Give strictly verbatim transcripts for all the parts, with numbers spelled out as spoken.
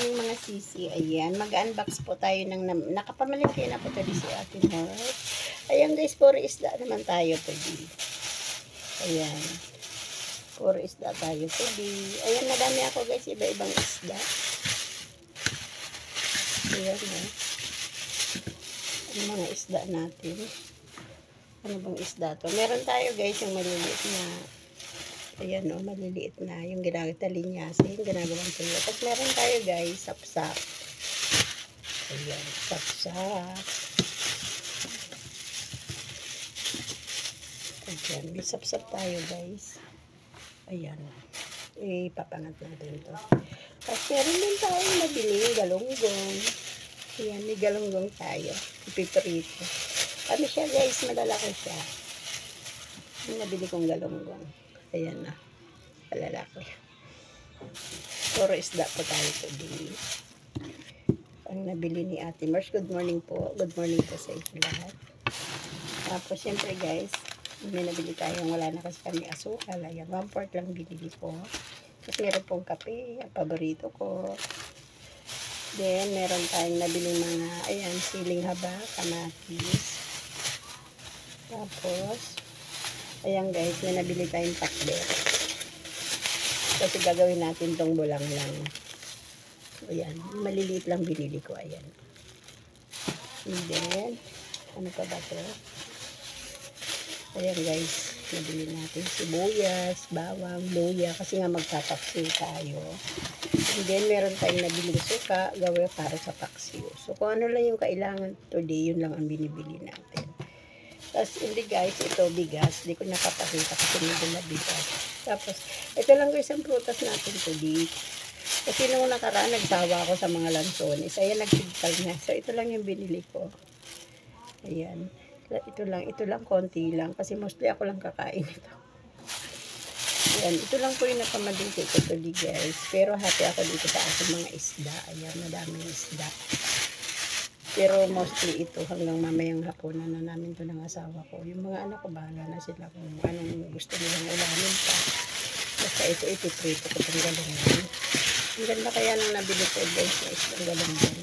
aming mga sisi. Ayan, mag-unbox po tayo ng nakapamalingki na po tadi si Ate Mars. Ayan guys, puro isda naman tayo tadi. Ayan. Puro isda tayo tadi. Ayan, madami ako guys, iba-ibang isda. Ayan na. Ang mga isda natin. Ano bang isda to? Meron tayo guys yung maliliit na, ayan o, maliliit na, yung ginagata linyasa, yung ginagawang tuyo. Tapos meron tayo guys, sapsap. Ayan, sapsap. Ayan, may sapsap tayo guys. Ayan. Ipapangat natin ito. Tapos meron din tayong nabiling galunggong. Ayan, may galunggong tayo. Ipiprito. Ano siya guys, malalaki siya. Yung nabili kong galunggong. Ayan na. Malalaki. Puro isda po tayo today. Ang nabili ni Ate Mars. Good morning po. Good morning po sa inyo lahat. Tapos syempre guys, may nabili tayong wala na kasi kami asukal. Ayan, one fourth lang binili ko. Tapos meron pong kape. Ang paborito ko. Then, meron tayong nabili mga, ayan, siling haba, kamatis. Tapos, ayan guys, may nabili tayong takder. Kasi gagawin natin tong bulang lang. Ayan, maliliit lang binili ko, ayan. And then, ano pa ba ito? Ayan guys, nabili natin sibuyas, bawang, luya, kasi nga magpapaksiw tayo. And then, meron tayong nabiling suka, gawin para sa paksiw. So, kung ano lang yung kailangan today, yun lang ang binibili natin. Tapos, hindi guys, ito bigas. Hindi ko nakapakita kasi medyo na bigas. Tapos, ito lang guys ang prutas natin today. Kasi nung nakaraan, nagsawa ako sa mga lansones. Ayan, nagsigtal na. So, ito lang yung binili ko. Ayan. Ito lang, ito lang, konti lang. Kasi mostly ako lang kakain ito. Ayan, ito lang po yung napamalingki ko today guys. Pero happy ako dito sa aking mga isda. Ayan, madaming isda. Pero mostly ito hanggang mamayang hapunan na namin ito ng asawa ko. Yung mga anak ko, bahala na sila kung anong gusto nilang ulamin pa. Basta ito, ito, prito ko itong galungan. Ang ganda kaya nang nabili ko guys na isang galungan.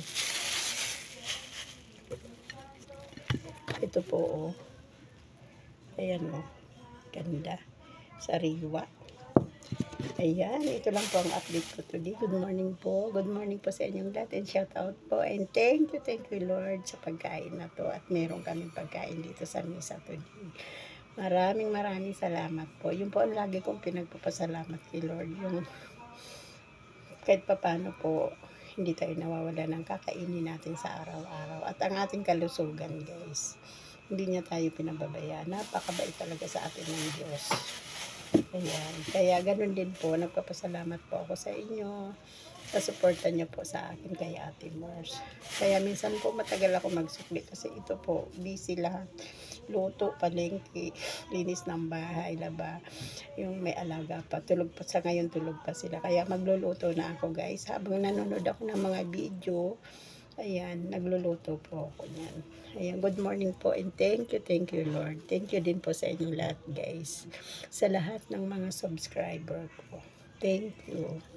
Ito po, oh. Ayan, oh. Ganda. Sariwa. Ayan, ito lang po ang update ko today. Good morning po. Good morning po sa inyong lahat and shout out po. And thank you, thank you Lord sa pagkain na to. At meron kaming pagkain dito sa misa today. Maraming maraming salamat po. Yun po ang lagi kong pinagpapasalamat kay Lord. Yung kahit papano po, hindi tayo nawawala ng kakainin natin sa araw-araw. At ang ating kalusugan guys, hindi niya tayo pinababayaan. Napakabait talaga sa atin ng Diyos. Ayan. Kaya ganun din po, nagpapasalamat po ako sa inyo sa suporta niyo po sa akin kay Ate Mars. Kaya minsan po matagal ako magsukli kasi ito po, busy lahat. Luto, palengke, linis ng bahay, laba, yung may alaga pa. Tulog pa sa ngayon, tulog pa sila. Kaya magluluto na ako guys. Habang nanonood ako ng mga video, ayan, nagluluto po ako niyan. Ayan, good morning po and thank you, thank you Lord. Thank you din po sa inyong lahat guys. Sa lahat ng mga subscriber ko. Thank you.